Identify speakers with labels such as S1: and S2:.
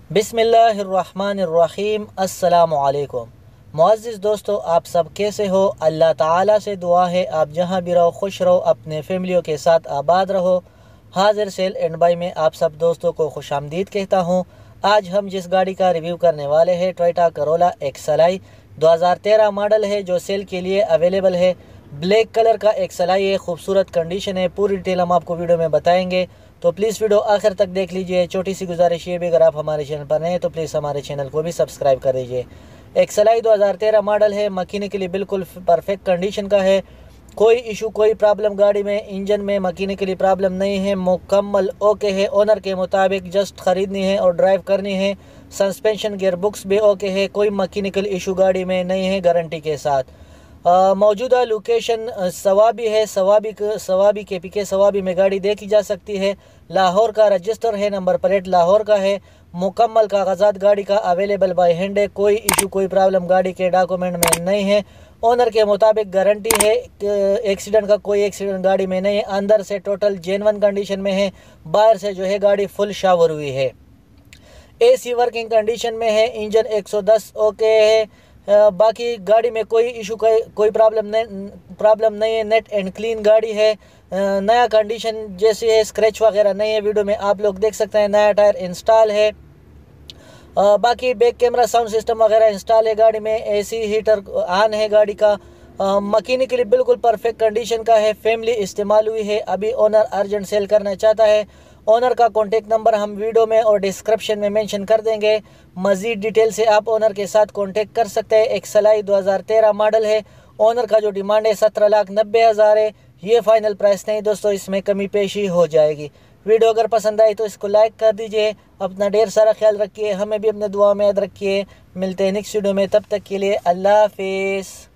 S1: बिस्मिल्लाहिर्रहमानिर्रहीम। अस्सलामुअलैकुम। मुअज़्ज़िज़ दोस्तों, आप सब कैसे हो? अल्लाह ताला से दुआ है आप जहाँ भी रहो खुश रहो, अपने फैमिलियों के साथ आबाद रहो। हाजिर सेल एंड बाई में आप सब दोस्तों को खुशामदीद कहता हूँ। आज हम जिस गाड़ी का रिव्यू करने वाले हैं टोयोटा करोला एक्सएलआई 2013 मॉडल है, जो सेल के लिए अवेलेबल है। ब्लैक कलर का एक्सएलआई है, खूबसूरत कंडीशन है। पूरी डिटेल हम आपको वीडियो में बताएंगे, तो प्लीज़ वीडियो आखिर तक देख लीजिए। छोटी सी गुजारिश ये भी, अगर आप हमारे चैनल पर नए हैं तो प्लीज़ हमारे चैनल को भी सब्सक्राइब कर दीजिए। एक्सएलआई 2013 मॉडल है, मैकेनिकली बिल्कुल परफेक्ट कंडीशन का है। कोई इशू कोई प्रॉब्लम गाड़ी में, इंजन में मैकेनिकली प्रॉब्लम नहीं है, मुकम्मल ओके है। ओनर के मुताबिक जस्ट ख़रीदनी है और ड्राइव करनी है। सस्पेंशन गियर बुक्स भी ओके है, कोई मैकेनिकल इशू गाड़ी में नहीं है, गारंटी के साथ। मौजूदा लोकेशन सवाबी है। सवाबी के पीके सवाबी में गाड़ी देखी जा सकती है। लाहौर का रजिस्टर है, नंबर प्लेट लाहौर का है। मुकम्मल कागजात गाड़ी का अवेलेबल बाय हैंड है। कोई इशू कोई प्रॉब्लम गाड़ी के डॉक्यूमेंट में नहीं है। ओनर के मुताबिक गारंटी है। एक्सीडेंट का कोई एक्सीडेंट गाड़ी में नहीं है। अंदर से टोटल जेन्युइन कंडीशन में है, बाहर से जो है गाड़ी फुल शावर हुई है। एसी वर्किंग कंडीशन में है। इंजन 110 ओके है। बाकी गाड़ी में कोई इशू कोई प्रॉब्लम नहीं है। नेट एंड क्लीन गाड़ी है। नया कंडीशन जैसे है, स्क्रैच वगैरह नहीं है। वीडियो में आप लोग देख सकते हैं, नया टायर इंस्टॉल है। बाकी बैक कैमरा साउंड सिस्टम वगैरह इंस्टॉल है गाड़ी में। एसी हीटर ऑन है गाड़ी का। मैकेनिकली बिल्कुल परफेक्ट कंडीशन का है। फैमिली इस्तेमाल हुई है। अभी ओनर अर्जेंट सेल करना चाहता है। ओनर का कॉन्टेक्ट नंबर हम वीडियो में और डिस्क्रिप्शन में मेंशन कर देंगे। मज़ीद डिटेल से आप ओनर के साथ कॉन्टेक्ट कर सकते हैं। एक्सएलआई 2013 मॉडल है। ओनर का जो डिमांड है 17,90,000 है। ये फाइनल प्राइस नहीं दोस्तों, इसमें कमी पेशी हो जाएगी। वीडियो अगर पसंद आई तो इसको लाइक कर दीजिए। अपना ढेर सारा ख्याल रखिए, हमें भी अपने दुआ में याद रखिए। मिलते हैं नेक्स्ट वीडियो में, तब तक के लिए अल्लाह हाफिज़।